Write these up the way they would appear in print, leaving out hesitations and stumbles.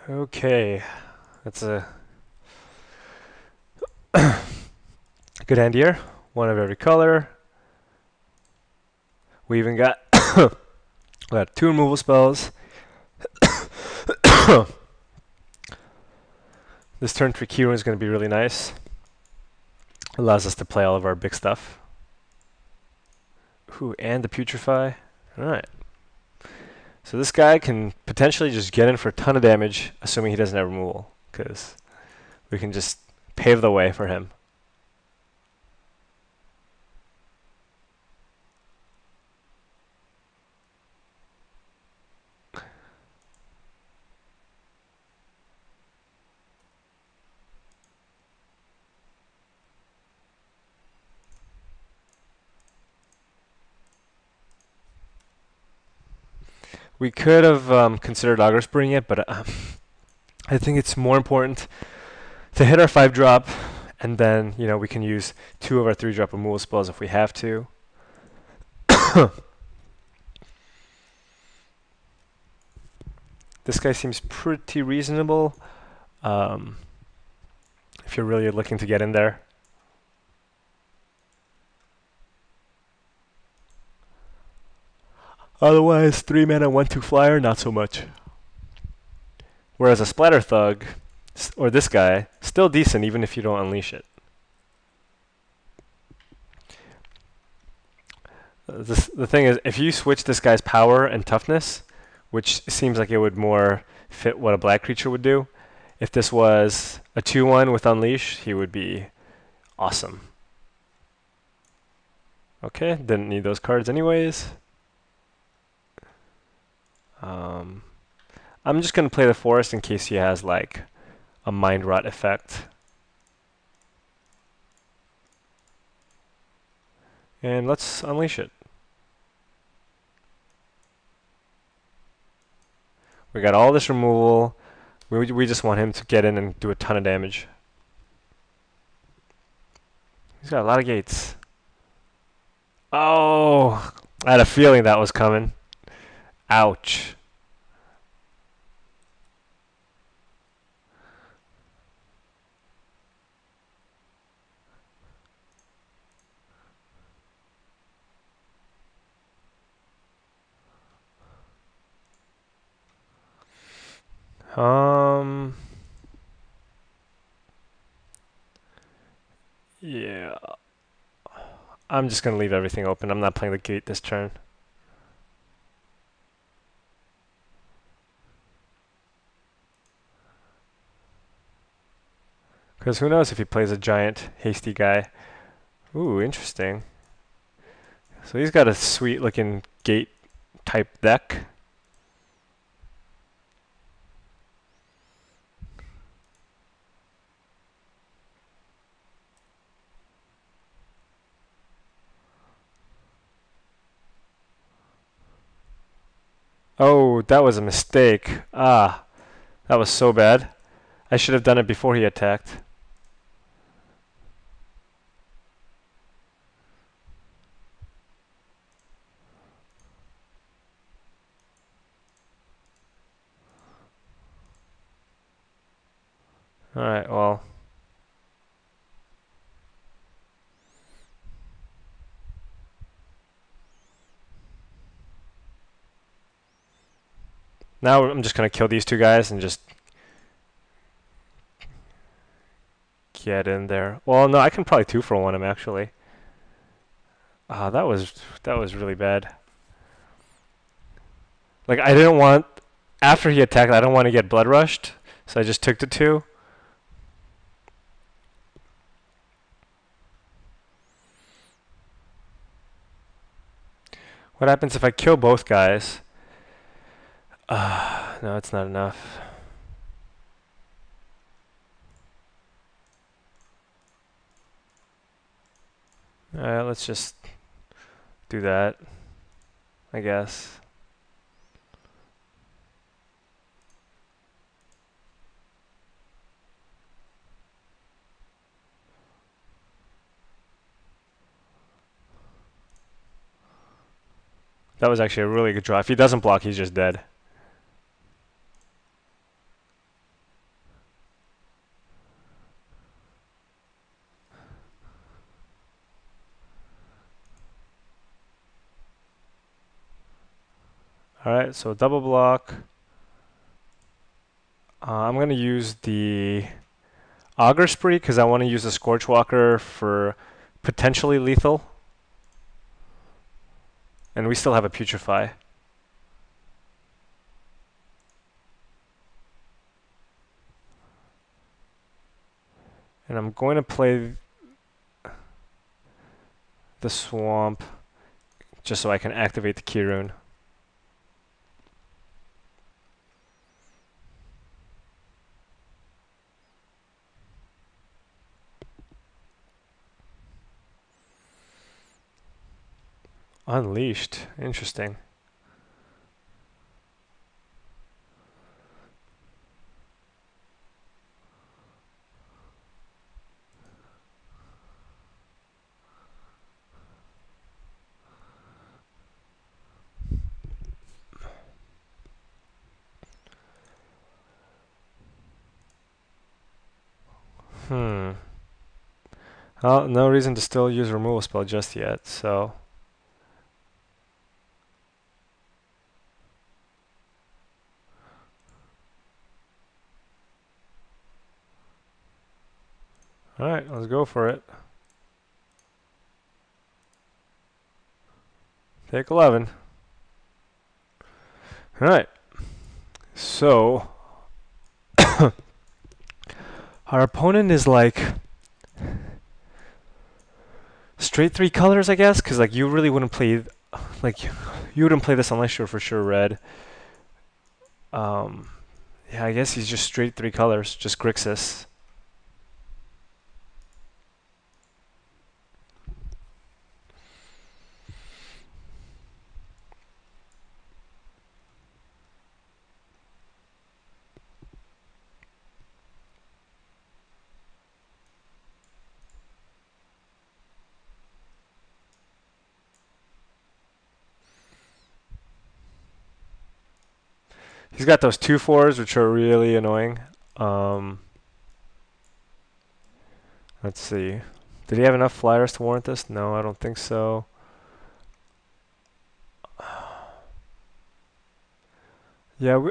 Okay, that's a good hand here. One of every color. We even got we got two removal spells. This turn for Keyring is going to be really nice. Allows us to play all of our big stuff. Ooh, and the Putrefy. Alright. So this guy can potentially just get in for a ton of damage, assuming he doesn't have removal, because we can just pave the way for him. We could have considered Augur Spring it, but I think it's more important to hit our 5-drop, and then we can use 2 of our 3-drop removal spells if we have to. This guy seems pretty reasonable if you're really looking to get in there. Otherwise, 3 mana, 1/2 flyer, not so much. Whereas a Splatter Thug, or this guy, still decent even if you don't unleash it. The thing is, if you switch this guy's power and toughness, which seems like it would more fit what a black creature would do, if this was a 2/1 with unleash, he would be awesome. Okay, didn't need those cards anyways. I'm just going to play the forest in case he has like a mind rot effect. And let's unleash it. We got all this removal. We just want him to get in and do a ton of damage. He's got a lot of gates. Oh, I had a feeling that was coming. Ouch. Yeah. I'm just going to leave everything open. I'm not playing the gate this turn. Because who knows if he plays a giant, hasty guy. Ooh, interesting. So he's got a sweet looking gate type deck. Oh, that was a mistake. Ah, that was so bad. I should have done it before he attacked. Alright, well. Now I'm just going to kill these two guys and just get in there. Well, no, I can probably 2-for-1 him actually. Ah, that was really bad. Like I didn't want after he attacked, I don't want to get blood rushed, so I just took the 2. What happens if I kill both guys? No, it's not enough. Alright, let's just do that, I guess. That was actually a really good draw. If he doesn't block, he's just dead. Alright, so double block. I'm going to use the Auger Spree because I want to use the Scorch Walker for potentially lethal. And we still have a Putrefy. And I'm going to play the Swamp just so I can activate the Key Rune. Unleashed. Interesting. Well, no reason to still use removal spell just yet, so... Alright, let's go for it. Take 11. Alright. So... our opponent is like... straight 3 colors, I guess? Because like, you really wouldn't play... like, you wouldn't play this unless you're for sure red. Yeah, I guess he's just straight 3 colors. Just Grixis. He's got those 2/4s, which are really annoying. Let's see. Did he have enough flyers to warrant this? No, I don't think so. Yeah,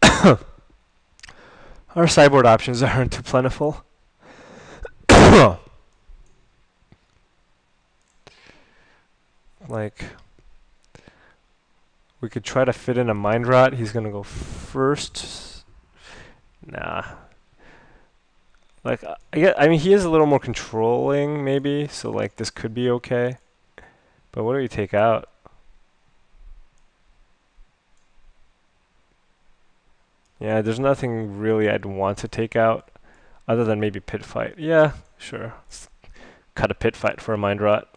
our sideboard options aren't too plentiful. Like, we could try to fit in a Mind Rot. He's gonna go first. Nah. Like, I mean, he is a little more controlling, maybe. So, like, this could be okay. But what do we take out? Yeah, there's nothing really I'd want to take out, other than maybe Pit Fight. Yeah, sure. Let's cut a Pit Fight for a Mind Rot.